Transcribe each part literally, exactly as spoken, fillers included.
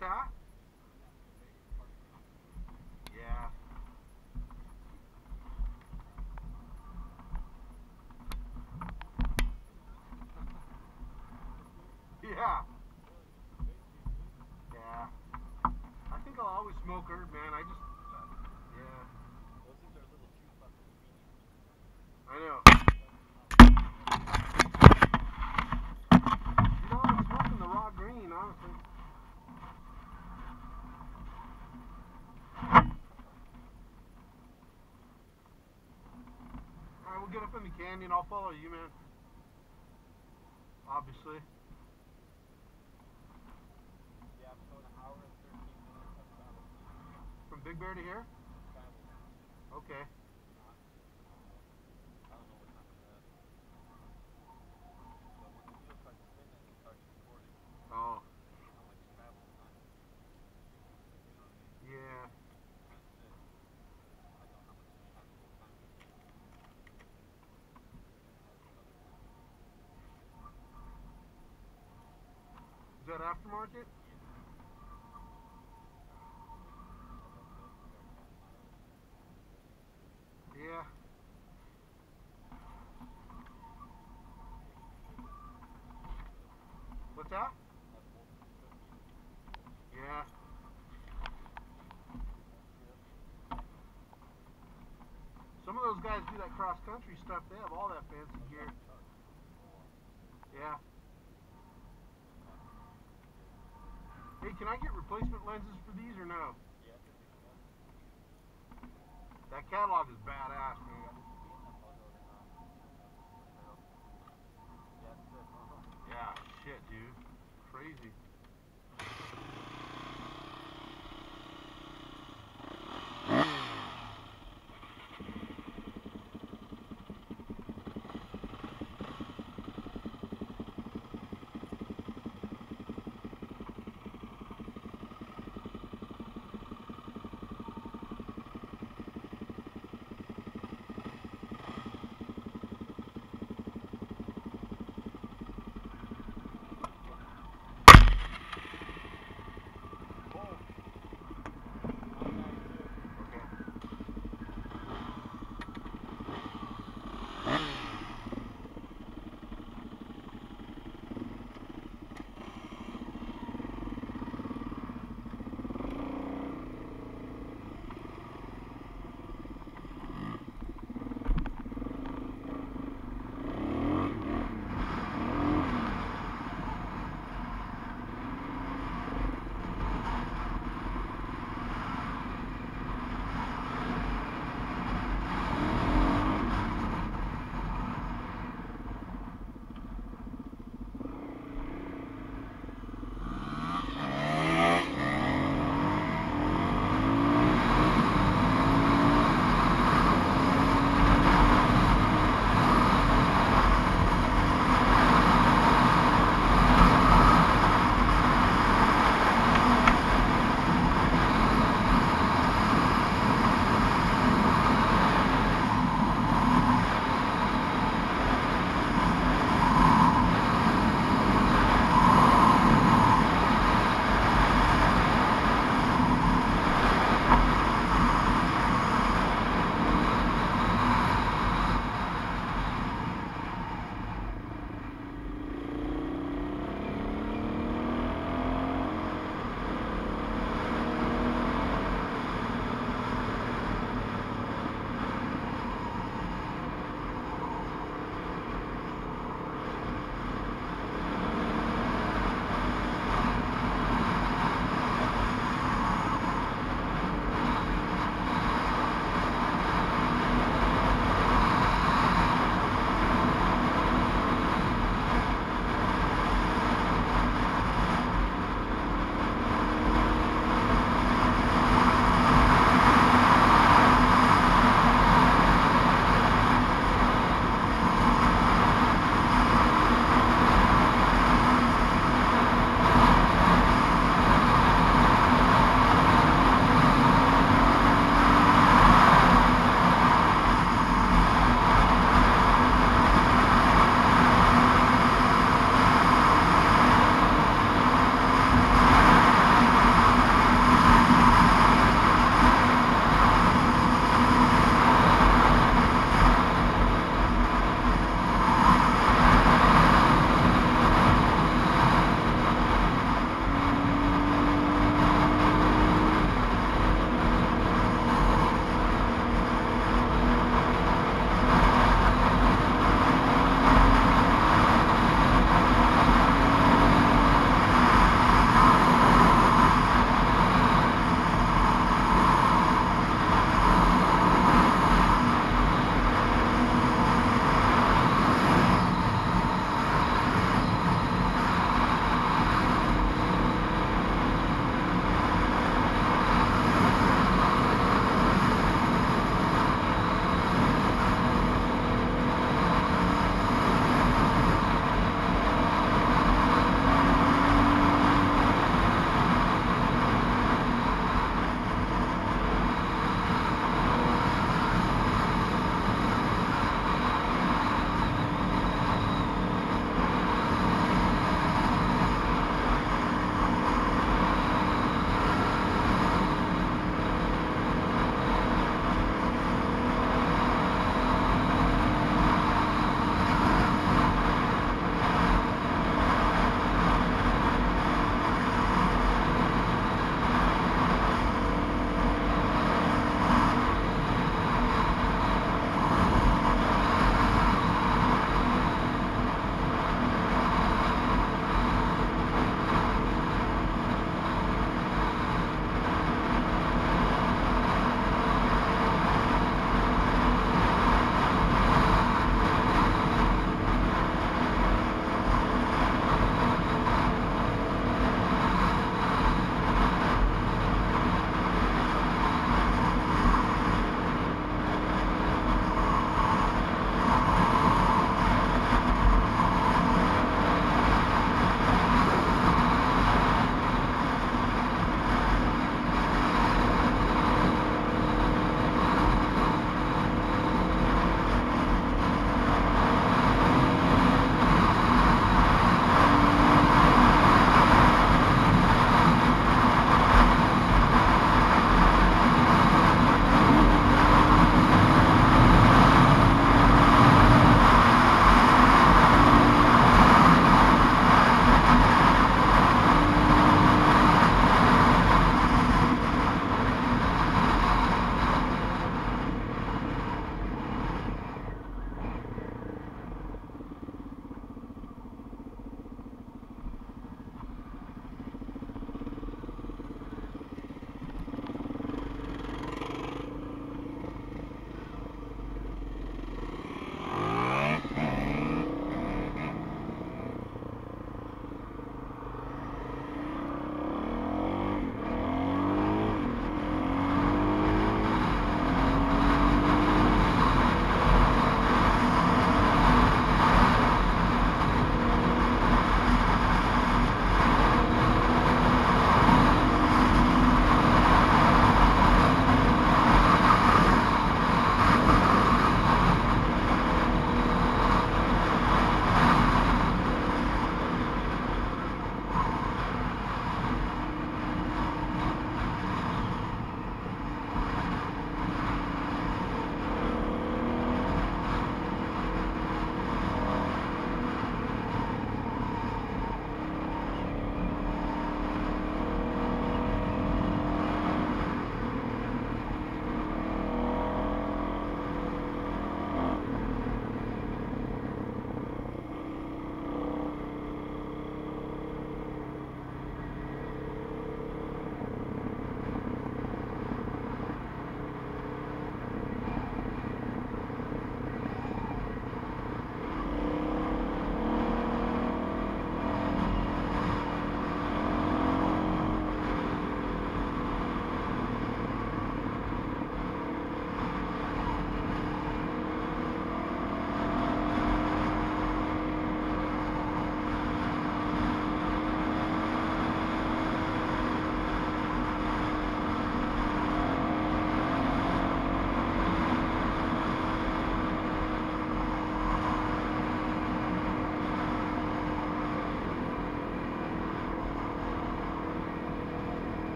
that? Yeah. Yeah. Yeah. I think I'll always smoke herb, man. I just, yeah. Those things are a little too fucking sweet. I know. You know, I'm smoking the raw green, honestly. Alright, we'll get up in the canyon. I'll follow you, man. Obviously. Yeah, I'm showing an hour and thirteen minutes of travel speed. From Big Bear to here? Travel. Okay. Not, I don't know what time it's at. But when the wheel starts spinning, it starts recording. Oh. How much travel time. You know what I mean? Yeah. It's kind of sick. I know how much actual time it is. Is that aftermarket? Yeah. Yeah. What's that? Yeah. Some of those guys do that cross country stuff. They have all that fancy gear. Yeah. Hey, can I get replacement lenses for these or no? Yeah. That catalog is badass, man. Yeah, shit, dude. Crazy.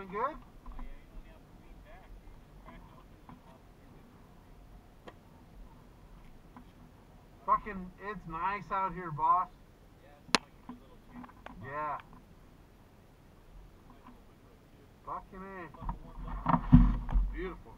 Doing good? Oh yeah, you only have to lean back. You crack open the top of your good. Fucking, it's nice out here, boss. Yeah, it's like a good little camp. Yeah. Nice little window too. Fucking A. Fucking warms up. Beautiful.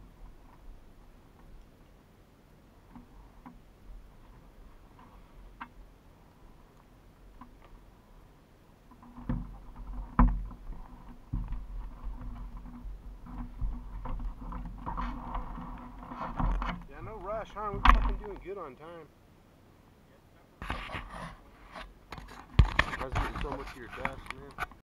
Yeah, no rush, huh? We're fucking doing good on time. Yeah, it's time for I was eating so much of your dust, man.